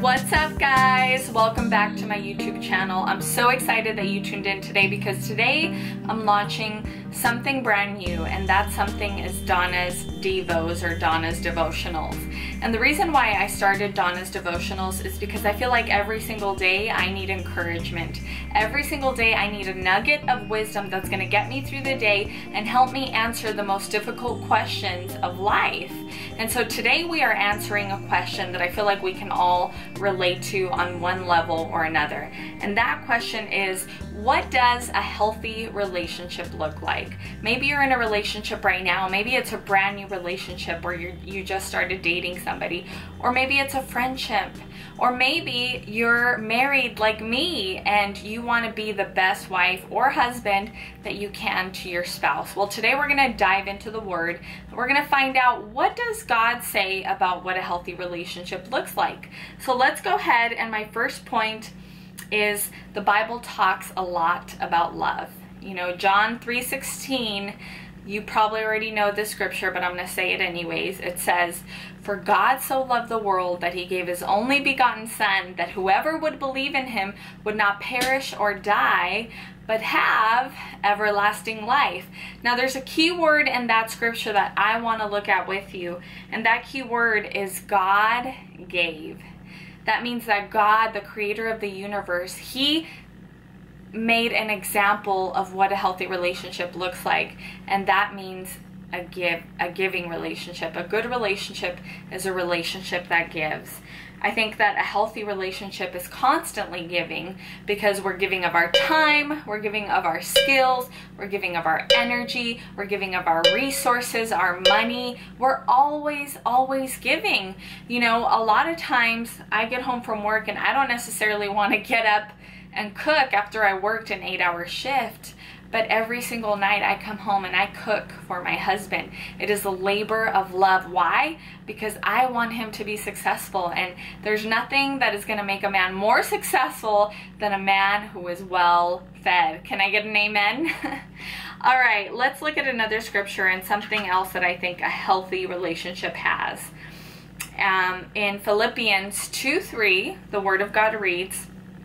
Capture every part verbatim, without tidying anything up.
What's up, guys? Welcome back to my YouTube channel. I'm so excited that you tuned in today because today I'm launching something brand new, and that something is Donna's Devos or Donna's Devotionals. And the reason why I started Donna's Devotionals is because I feel like every single day I need encouragement. Every single day I need a nugget of wisdom that's going to get me through the day and help me answer the most difficult questions of life. And so today we are answering a question that I feel like we can all relate to on one level or another. And that question is, what does a healthy relationship look like? Maybe you're in a relationship right now. Maybe it's a brand new relationship where you you just started dating somebody. Or maybe it's a friendship. Or maybe you're married like me and you want to be the best wife or husband that you can to your spouse. Well, today we're going to dive into the Word. We're going to find out, what does God say about what a healthy relationship looks like? So let's go ahead, and my first point is the Bible talks a lot about love. You know, John three sixteen, you probably already know this scripture, but I'm going to say it anyways. It says, "For God so loved the world that he gave his only begotten Son, that whoever would believe in him would not perish or die, but have everlasting life." Now there's a key word in that scripture that I want to look at with you, and that key word is God gave. That means that God, the creator of the universe, he made an example of what a healthy relationship looks like, and that means a give a giving relationship. A good relationship is a relationship that gives. I think that a healthy relationship is constantly giving, because we're giving of our time, we're giving of our skills, we're giving of our energy, we're giving of our resources, our money. We're always, always giving. You know, a lot of times I get home from work and I don't necessarily want to get up and cook after I worked an eight hour shift. But every single night I come home and I cook for my husband. It is a labor of love. Why? Because I want him to be successful. And there's nothing that is going to make a man more successful than a man who is well fed. Can I get an amen? All right, let's look at another scripture and something else that I think a healthy relationship has. Um, in Philippians two three, the Word of God reads,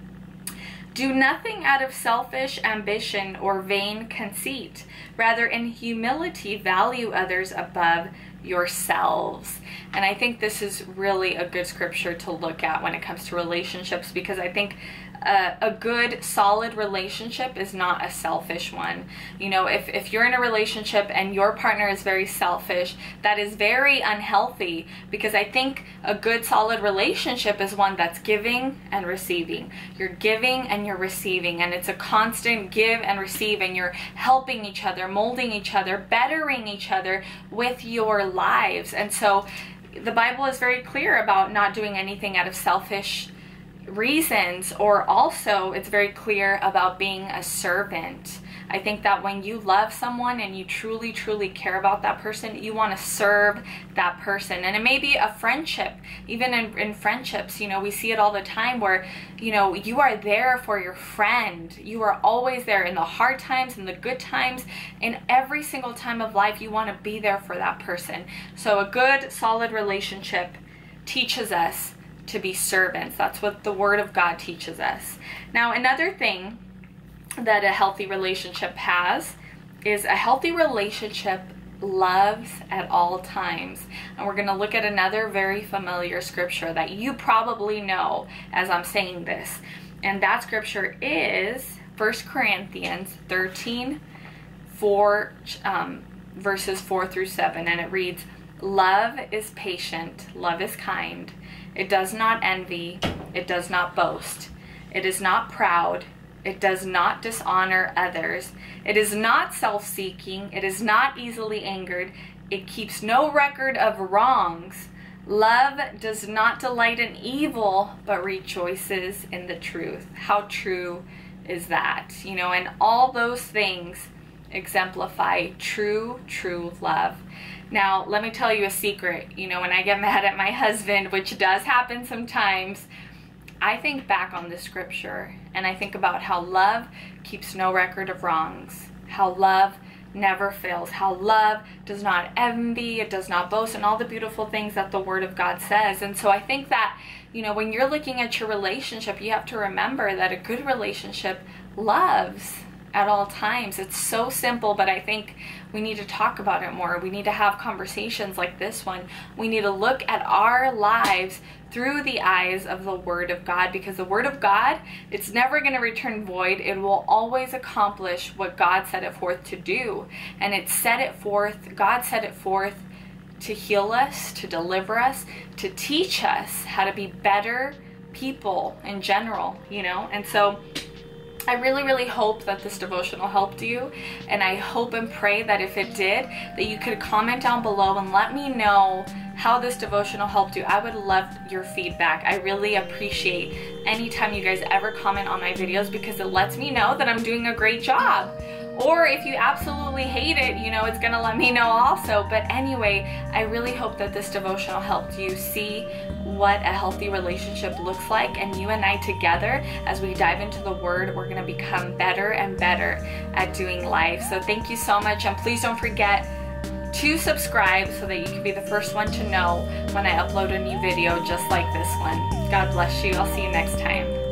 "Do nothing out of selfish ambition or vain conceit. Rather, in humility, value others above yourselves." And I think this is really a good scripture to look at when it comes to relationships, because I think uh, a good, solid relationship is not a selfish one. You know, if, if you're in a relationship and your partner is very selfish, that is very unhealthy, because I think a good, solid relationship is one that's giving and receiving. You're giving and you're receiving, and it's a constant give and receive, and you're helping each other, molding each other, bettering each other with your lives. And so the Bible is very clear about not doing anything out of selfish reasons, or also it's very clear about being a servant. I think that when you love someone and you truly, truly care about that person, you want to serve that person. And it may be a friendship. Even in, in friendships, you know, we see it all the time where, you know, you are there for your friend. You are always there in the hard times and the good times. In every single time of life, you want to be there for that person. So a good, solid relationship teaches us to be servants. That's what the Word of God teaches us. Now, another thing that a healthy relationship has is a healthy relationship loves at all times. And we're going to look at another very familiar scripture that you probably know as I'm saying this. And that scripture is First Corinthians thirteen, four, um, verses four through seven. And it reads, "Love is patient, love is kind. It does not envy, it does not boast. It is not proud, it does not dishonor others. It is not self-seeking, it is not easily angered. It keeps no record of wrongs. Love does not delight in evil, but rejoices in the truth." How true is that? You know, and all those things exemplify true, true love. Now, let me tell you a secret. You know, when I get mad at my husband, which does happen sometimes, I think back on this scripture and I think about how love keeps no record of wrongs, how love never fails, how love does not envy, it does not boast, and all the beautiful things that the Word of God says. And so I think that, you know, when you're looking at your relationship, you have to remember that a good relationship loves at all times. It's so simple, but I think we need to talk about it more. We need to have conversations like this one. We need to look at our lives through the eyes of the Word of God, because the Word of God, it's never going to return void. It will always accomplish what God set it forth to do. And it set it forth, God set it forth to heal us, to deliver us, to teach us how to be better people in general, you know? And so I really, really hope that this devotional helped you, and I hope and pray that if it did, that you could comment down below and let me know how this devotional helped you. I would love your feedback. I really appreciate anytime you guys ever comment on my videos, because it lets me know that I'm doing a great job. Or if you absolutely hate it, you know, it's gonna let me know also. But anyway, I really hope that this devotional helped you see what a healthy relationship looks like, and you and I together, as we dive into the Word, we're gonna become better and better at doing life. So thank you so much, and please don't forget to subscribe so that you can be the first one to know when I upload a new video just like this one. God bless you. I'll see you next time.